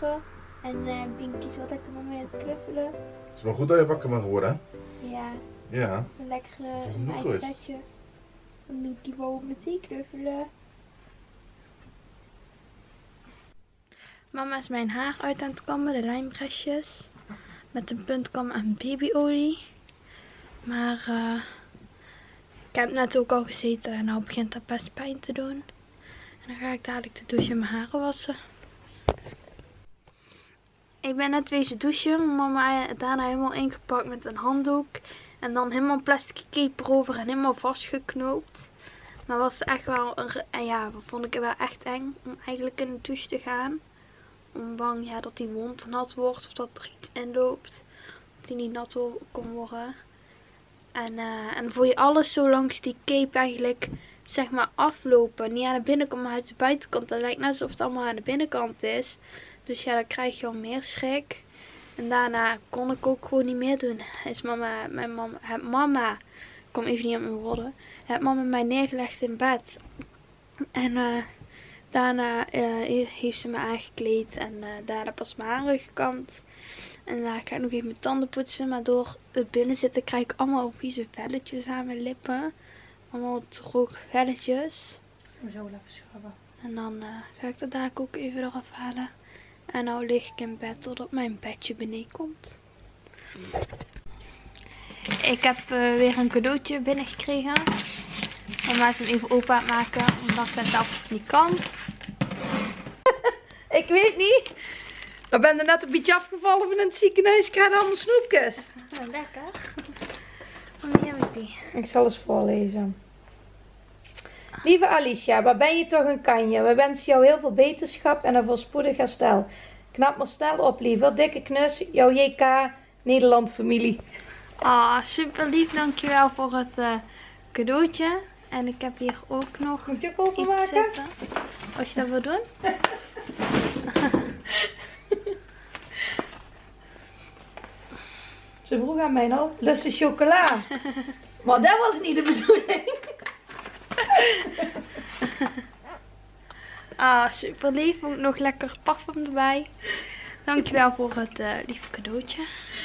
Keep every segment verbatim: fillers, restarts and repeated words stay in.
morgen. En uh, Binky is wel lekker met mij aan het knuffelen. Het is wel goed dat je wakker bent geworden, hè? Ja. Ja. Een lekker uh, is een nog eigen geweest. bedje. En Binky wou meteen knuffelen. Mama is mijn haar uit aan het kammen, de lijnbrestjes. Met een puntkam en babyolie. Maar uh, ik heb net ook al gezeten en nou begint dat best pijn te doen. En dan ga ik dadelijk de douche en mijn haren wassen. Ik ben net wezen douchen. Mama heeft daarna helemaal ingepakt met een handdoek. En dan helemaal plastic cape erover en helemaal vastgeknoopt. Maar was echt wel een... En ja, dat vond ik wel echt eng om eigenlijk in de douche te gaan. Om bang ja, dat die wond nat wordt of dat er iets in loopt. Dat die niet nat kon worden. En, uh, en dan voel je alles zo langs die cape eigenlijk zeg maar aflopen. Niet aan de binnenkant, maar uit de buitenkant. Het lijkt net alsof het allemaal aan de binnenkant is. Dus ja, dan krijg je al meer schrik. En daarna kon ik ook gewoon niet meer doen. Is mama, mijn mama, heb mama, ik kom even niet op mijn woorden. Heb mama mij neergelegd in bed. En uh, daarna uh, heeft ze me aangekleed. En uh, daarna pas mijn haren gekamd. En daarna ga ik nog even mijn tanden poetsen. Maar door het binnen zitten krijg ik allemaal vieze velletjes aan mijn lippen. Allemaal droge velletjes. Zo even schrubben. En dan uh, ga ik dat daar ook even eraf halen. En nou lig ik in bed totdat mijn bedje beneden komt. Ik heb uh, weer een cadeautje binnengekregen. Mama is hem even open aan het maken, omdat ik dat zelf niet kan. Ik weet niet. Ik ben er net een beetje afgevallen van het ziekenhuis. Ik krijg allemaal snoepjes. Nou, lekker. Wanneer heb ik die? Ik zal eens voorlezen. Lieve Alicia, waar ben je toch een kanje? We wensen jou heel veel beterschap en een voorspoedig herstel. Knap maar snel op, lieve. Dikke knus, jouw J K Nederland familie. Ah, super lief. Dankjewel voor het uh, cadeautje. En ik heb hier ook nog Moet je ook iets openmaken? zitten. Als je dat wil doen. Ze vroeg aan mij al, lust je chocola? Maar dat was niet de bedoeling. Ah, super lief. Ook nog lekker parfum erbij. Dankjewel voor het uh, lieve cadeautje.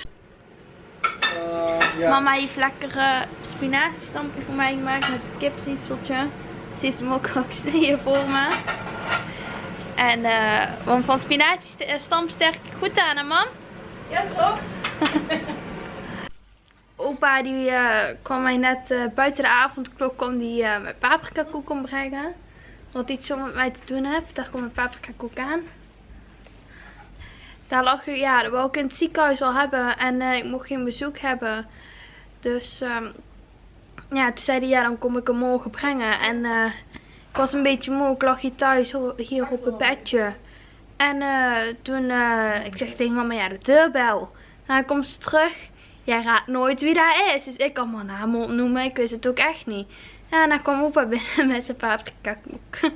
Uh, ja. Mama heeft lekker uh, spinaziestampje voor mij gemaakt met een kipsnietseltje. Ze heeft hem ook al gesneden voor me. En uh, want van spinaziestamp sterk ik goed aan, hè mam? Ja, zo. Opa die uh, kwam mij net uh, buiten de avondklok kwam die uh, mijn paprika koek brengen. Wat iets zo met mij te doen heeft. Daar komt mijn paprika koek aan. Daar lag ik, ja, dat wou ik in het ziekenhuis al hebben. En uh, ik mocht geen bezoek hebben. Dus um, ja, toen zei hij, ja, dan kom ik hem morgen brengen. En uh, ik was een beetje moe. Ik lag hier thuis, hier op het bedje. En uh, toen, uh, ik zeg tegen mama, ja, de deurbel. Dan komt ze terug. Jij raadt nooit wie dat is. Dus ik kan mijn naam opnoemen. Ik wist het ook echt niet. Ja, en dan kwam opa binnen met zijn paprika koek.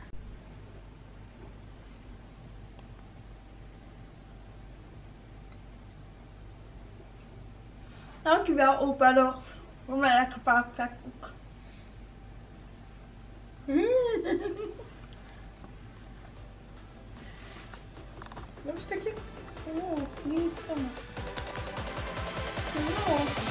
Dankjewel opa door voor mijn lekker paprika koek. Nog een stukje? Oh, niet van me. Oh.